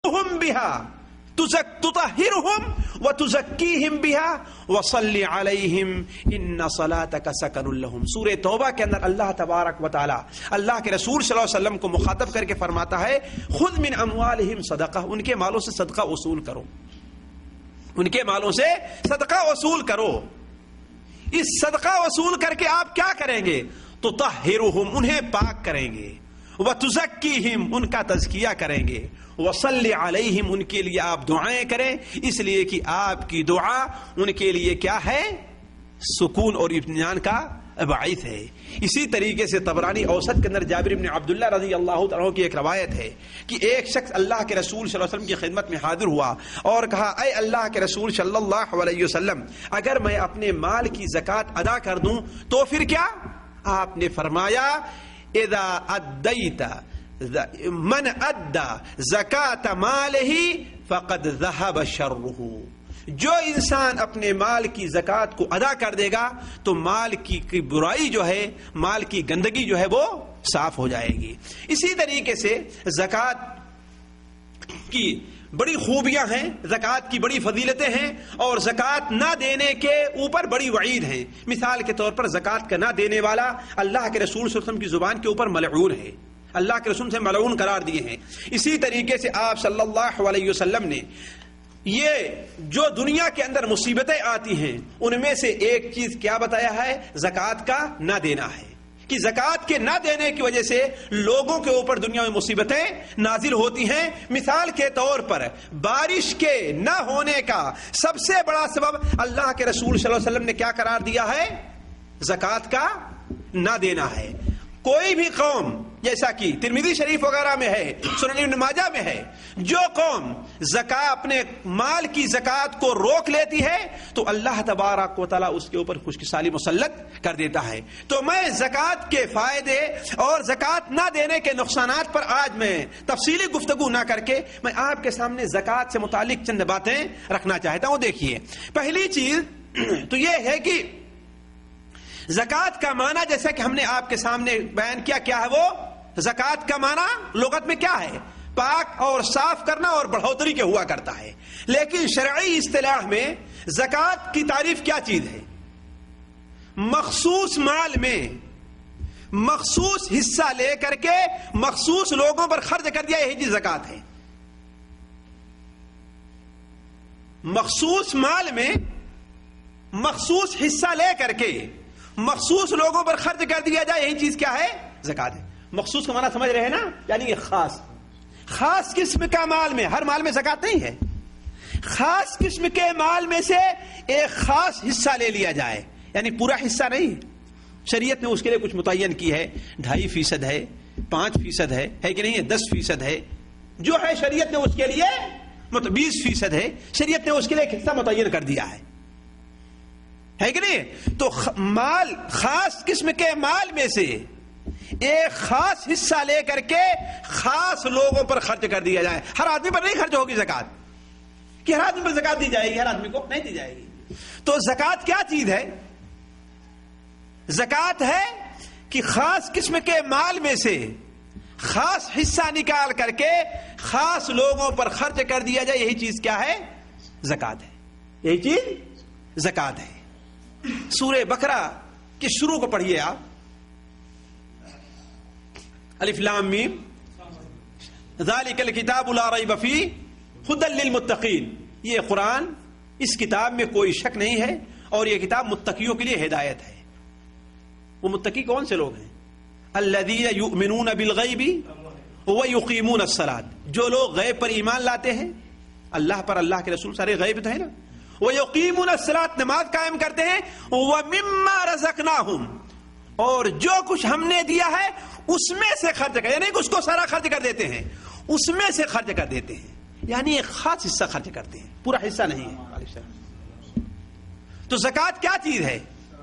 हम बिहा तुतहिरुहुम व तुज़क्कीहिम बिहा व सल्ली अलैहिम इन्ना सलातका सकनुल लहुम। सूरह तौबा के अंदर अल्लाह तबारक व तआला अल्लाह के रसूल सल्लल्लाहु अलैहि वसल्लम को मुखातब करके फरमाता है, खुद मिन अमवालिहिम सदका, उनके मालों से सदका वसूल करो, उनके मालों से सदका वसूल करो। इस सदका वसूल करके आप क्या करेंगे? तुतहिरुहुम, उन्हें पाक करेंगे, व तुज़क्कीहिम, उनका तज़किया करेंगे, व सल्ली अलैहिम, उनके लिए आप दुआएं करें, इसलिए कि आपकी दुआ उनके लिए क्या है? सुकून और इत्मीनान का बाइस है। इसी तरीके से तबरानी औसत के अंदर जाबिर इब्न अब्दुल्लाह रज़ी अल्लाह तआला की एक रवायत है कि एक शख्स अल्लाह के रसूल सल्लल्लाहु अलैहि वसल्लम की खिदमत में हाजिर हुआ और कहा, ऐ अल्लाह के रसूल सल्लल्लाहु अलैहि वसल्लम, अगर मैं अपने माल की ज़कात अदा कर दूं तो फिर क्या? आपने फरमाया, इज़ा अद्दैता मन अद्दा ज़कात मालिही फ़क़द ज़हब शर्रुहु, जो इंसान अपने माल की ज़कात को अदा कर देगा तो माल की बुराई जो है, माल की गंदगी जो है वो साफ हो जाएगी। इसी तरीके से ज़कात की बड़ी खूबियां हैं, ज़कात की बड़ी फजीलतें हैं और ज़कात ना देने के ऊपर बड़ी वईद है। मिसाल के तौर पर ज़कात का ना देने वाला अल्लाह के रसूल सल्लल्लाहु अलैहि वसल्लम की जुबान के ऊपर मलऊन है, अल्लाह के रसूल से मलऊन करार दिए हैं। इसी तरीके से आप सल्लल्लाहु अलैहि वसल्लम ने ये जो दुनिया के अंदर मुसीबतें आती हैं उनमें से एक चीज क्या बताया है? ज़कात का ना देना है, कि ज़कात के ना देने की वजह से लोगों के ऊपर दुनिया में मुसीबतें नाजिल होती हैं। मिसाल के तौर पर बारिश के ना होने का सबसे बड़ा सबब अल्लाह के रसूल सल्लल्लाहु अलैहि वसल्लम ने क्या करार दिया है? ज़कात का ना देना है। कोई भी कौम, जैसा कि तिरमिज़ी शरीफ वगैरह में है, सुनन इब्न माजा में है, जो कौम अपने माल की ज़कात को रोक लेती है तो अल्लाह तबारक व तआला उसके ऊपर खुशकिसाली मुसल्लत कर देता है। तो मैं ज़कात के फायदे और ज़कात ना देने के नुकसानात पर आज मैं तफसीली गुफ्तगू ना करके मैं आपके सामने ज़कात से मुतालिक चंद बातें रखना चाहता हूं। देखिए, पहली चीज तो यह है कि ज़कात का माना, जैसा कि हमने आपके सामने बयान किया, क्या है वो? ज़कात का माना लुगत में क्या है? पाक और साफ करना और बढ़ोतरी के हुआ करता है। लेकिन शरई इस्तिलाह में ज़कात की तारीफ क्या चीज है? मखसूस माल में मखसूस हिस्सा लेकर के मखसूस लोगों पर खर्च कर दिया, यही चीज ज़कात है। मखसूस माल में मखसूस हिस्सा लेकर के मखसूस लोगों पर खर्च कर दिया जाए, यही चीज क्या है? ज़कात है। मखसूस का माना समझ रहे हैं ना? यानी कि खास किस्म का माल में, हर माल में ज़कात नहीं है, खास किस्म के माल में से एक खास हिस्सा ले लिया जाए, यानी पूरा हिस्सा नहीं। शरीयत ने उसके लिए कुछ मुतय्यन की है, 2.5% है, 5% है कि नहीं है, 10% है, जो है शरीयत ने उसके लिए 20% है, शरीयत ने उसके लिए एक हिस्सा मुतय्यन कर दिया है कि नहीं? तो माल, खास किस्म के माल में से एक खास हिस्सा लेकर के खास लोगों पर खर्च कर दिया जाए। हर आदमी पर नहीं खर्च होगी ज़कात, कि हर आदमी पर ज़कात दी जाएगी, हर आदमी को नहीं दी जाएगी। तो ज़कात क्या चीज है? ज़कात है कि खास किस्म के माल में से खास हिस्सा निकाल करके खास लोगों पर खर्च कर दिया जाए, यही चीज क्या है? ज़कात है। यही चीज ज़कात है। सूरह बकरा के शुरू को पढ़िए आप, अलिफ लाम मीम ज़ालिकल किताबु ला रैब फीह हुदल लिल मुत्तकीन। ये कुरान, इस किताब में कोई शक नहीं है और ये किताब मुत्तकियों के लिए हिदायत है। वो मुत्तकी कौन से लोग हैं? अल्लज़ीना युमिनून बिल गैबि व युकीमून अस्सलात, जो लोग गैब पर ईमान लाते हैं, अल्लाह पर, अल्लाह के रसूल सारे गैब तो है ना, वो युकीमून अस्सलात, नमाज कायम करते हैं, व मिम्मा रज़क़नाहुम, और जो कुछ हमने दिया है उसमें से खर्च कर, यानी कि उसको सारा खर्च कर देते हैं, उसमें से खर्च कर देते हैं, यानी एक खास हिस्सा खर्च करते हैं, पूरा हिस्सा नहीं है। तो ज़कात क्या चीज है?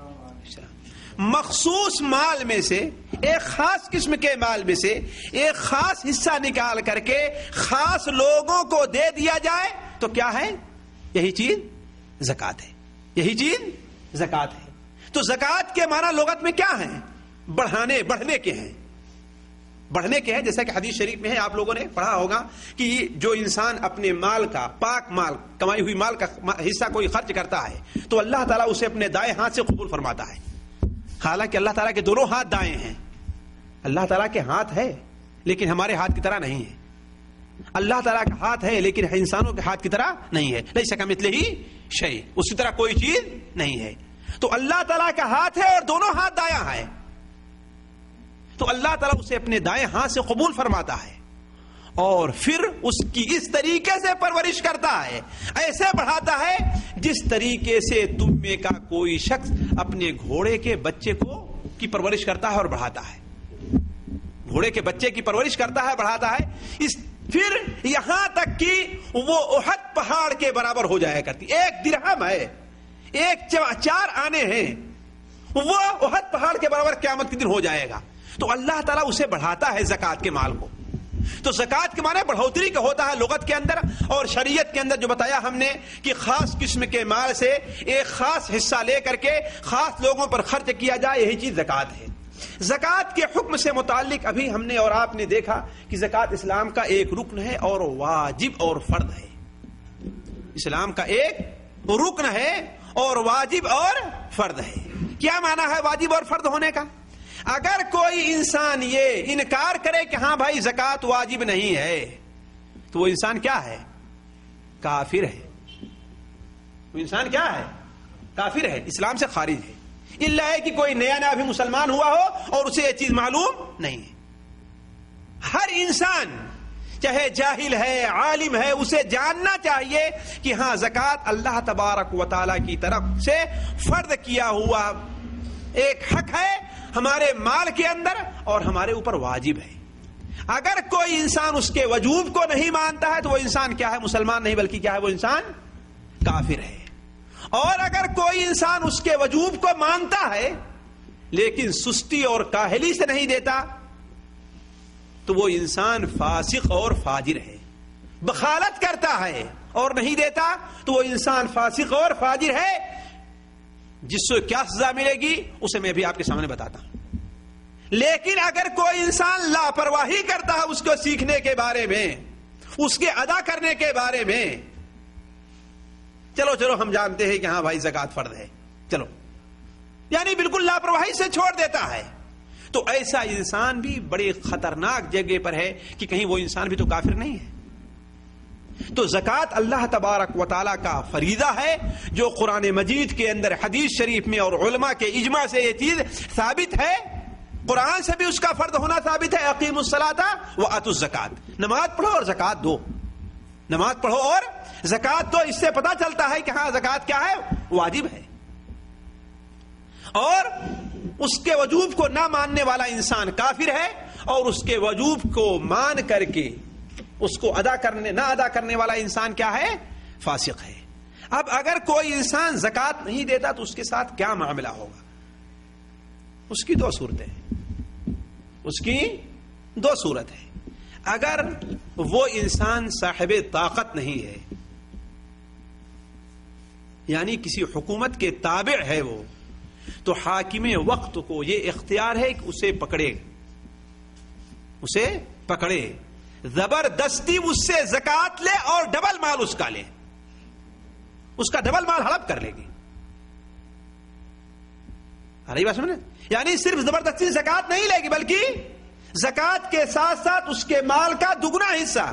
मखसूस माल में से, एक खास किस्म के माल में से एक खास हिस्सा निकाल करके खास लोगों को दे दिया जाए तो क्या है? यही चीज ज़कात है। यही चीज ज़कात है। तो ज़कात के माना लुगत में क्या है? बढ़ने के हैं, بڑھنے کے ہیں. جیسا کہ حدیث شریف میں ہے, آپ لوگوں نے پڑھا ہوگا کہ جو انسان اپنے مال کا, پاک مال, کمائی ہوئی مال کا حصہ کوئی خرچ کرتا ہے تو اللہ تعالیٰ اسے اپنے دائیں ہاتھ سے قبول فرماتا ہے. حالانکہ اللہ تعالیٰ کے دونوں ہاتھ دائیں ہیں. اللہ تعالیٰ کے ہاتھ ہے لیکن ہمارے ہاتھ کی طرح نہیں ہے. اللہ تعالیٰ کا ہاتھ ہے لیکن انسانوں کے ہاتھ کی طرح نہیں ہے. لیس کمثلہ شیء, اسی طرح کوئی چیز نہیں ہے. تو اللہ تعالیٰ کا ہاتھ ہے اور دونوں ہاتھ دایاں ہے, تو اللہ تعالیٰ اسے اپنے دائیں ہاتھ سے قبول فرماتا ہے اور پھر اس کی اس طریقے سے پرورش کرتا ہے, ایسے بڑھاتا ہے جس طریقے سے تم میں کا کوئی شخص اپنے گھوڑے کے بچے کی پرورش کرتا ہے اور بڑھاتا ہے. گھوڑے کے بچے کی پرورش کرتا ہے, بڑھاتا ہے, پھر یہاں تک کہ وہ احد پہاڑ کے برابر ہو جایا کرتی. 1 درہم ہے, 4 آنے ہیں, وہ احد پہاڑ کے برابر قیامت کے دن ہو جائے گا. تو اللہ تعالیٰ اسے بڑھاتا ہے زکوٰۃ کے مال کو. تو زکوٰۃ کے معنی بڑھوتری کا ہوتا ہے لغت کے اندر, اور شریعت کے اندر جو بتایا ہم نے کہ خاص قسم کے مال سے ایک خاص حصہ لے کر کے خاص لوگوں پر خرچ کیا جائے, یہی چیز زکوٰۃ ہے. زکوٰۃ کے حکم سے متعلق ابھی ہم نے اور آپ نے دیکھا کہ زکوٰۃ اسلام کا ایک رکن ہے اور واجب اور فرض ہے. اسلام کا ایک رکن ہے اور واجب اور فرض ہے. کیا معنی ہے واجب اور فرض ہونے کا؟ اگر کوئی انسان یہ انکار کرے کہ ہاں بھائی زکوٰۃ واجب نہیں ہے, تو وہ انسان کیا ہے؟ کافر ہے. وہ انسان کیا ہے؟ کافر ہے, اسلام سے خارج ہے. الا ہے کہ کوئی نیا نیا بھی مسلمان ہوا ہو اور اسے یہ چیز معلوم نہیں ہے. ہر انسان چاہے جاہل ہے عالم ہے, اسے جاننا چاہیے کہ ہاں زکوٰۃ اللہ تبارک و تعالیٰ کی طرف سے فرض کیا ہوا ایک حق ہے ہمارے مال کے اندر اور ہمارے اوپر واجب ہے. اگر کوئی انسان اس کے وجوب کو نہیں مانتا ہے تو وہ انسان کیا ہے؟ مسلمان نہیں بلکہ کیا ہے؟ وہ انسان کافر ہے. اور اگر کوئی انسان اس کے وجوب کو مانتا ہے لیکن سستی اور کاہلی سے نہیں دیتا تو وہ انسان فاسق اور فاجر ہے. بخالت کرتا ہے اور نہیں دیتا تو وہ انسان فاسق اور فاجر ہے. جس سے کیا سزا ملے گی اسے میں بھی آپ کے سامنے بتاتا ہوں. لیکن اگر کوئی انسان لاپرواہی کرتا ہے اس کو سیکھنے کے بارے میں, اس کے ادا کرنے کے بارے میں, چلو ہم جانتے ہیں کہ ہاں بھائی زکوٰۃ فرض ہے, چلو, یعنی بالکل لاپرواہی سے چھوڑ دیتا ہے, تو ایسا انسان بھی بڑے خطرناک جگہ پر ہے کہ کہیں وہ انسان بھی تو کافر نہیں ہے. تو زکوٰۃ اللہ تبارک و تعالیٰ کا فریضہ ہے جو قرآن مجید کے اندر, حدیث شریف میں اور علماء کے اجماع سے یہ چیز ثابت ہے. قرآن سے بھی اس کا فرض ہونا ثابت ہے. اقیموا الصلاۃ وآتوا الزکاۃ, نماز پڑھو اور زکوٰۃ دو, نماز پڑھو اور زکوٰۃ دو. اس سے پتہ چلتا ہے کہ ہاں زکوٰۃ کیا ہے؟ واجب ہے. اور اس کے وجوب کو نہ ماننے والا انسان کافر ہے, اور اس کے وجوب کو مان کر کے اس کو نہ ادا کرنے والا انسان کیا ہے؟ فاسق ہے. اب اگر کوئی انسان زکوٰۃ نہیں دیتا تو اس کے ساتھ کیا معاملہ ہوگا؟ اس کی 2 صورتیں ہیں. اس کی 2 صورت ہے. اگر وہ انسان صاحب طاقت نہیں ہے, یعنی کسی حکومت کے تابع ہے وہ, تو حاکم وقت کو یہ اختیار ہے کہ اسے پکڑے, زبردستی اس سے زکوٰۃ لے اور ڈبل مال اس کا لے, اس کا ڈبل مال ہڑپ کر لے گی. ارے بات سمجھے, یعنی صرف زبردستی زکوٰۃ نہیں لے گی بلکہ زکوٰۃ کے ساتھ ساتھ اس کے مال کا دگنا حصہ.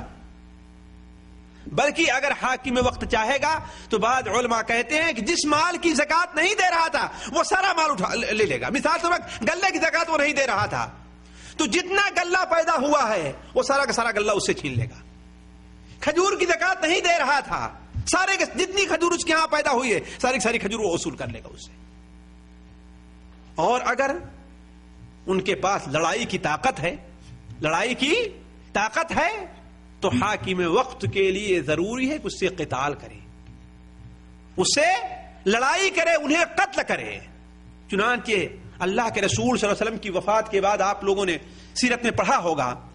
بلکہ اگر حاکم وقت چاہے گا تو بعض علماء کہتے ہیں کہ جس مال کی زکوٰۃ نہیں دے رہا تھا وہ سارا مال اٹھا لے لے گا. مثال طور پر گلے کی زکوٰۃ وہ نہیں دے رہا تھا تو جتنا غلہ پیدا ہوا ہے وہ سارا کا سارا غلہ اس سے چھین لے گا. کھجور کی زکوٰۃ نہیں دے رہا تھا, جتنی کھجور اس کے ہاں پیدا ہوئی ہے ساری کی ساری کھجور وہ وصول کر لے گا اس سے. اور اگر ان کے پاس لڑائی کی طاقت ہے تو حاکم وقت کے لیے ضروری ہے کہ اس سے قتال کرے, اس سے لڑائی کرے, انہیں قتل کرے. چنانچہ اللہ کے رسول صلی اللہ علیہ وسلم کی وفات کے بعد آپ لوگوں نے سیرت میں پڑھا ہوگا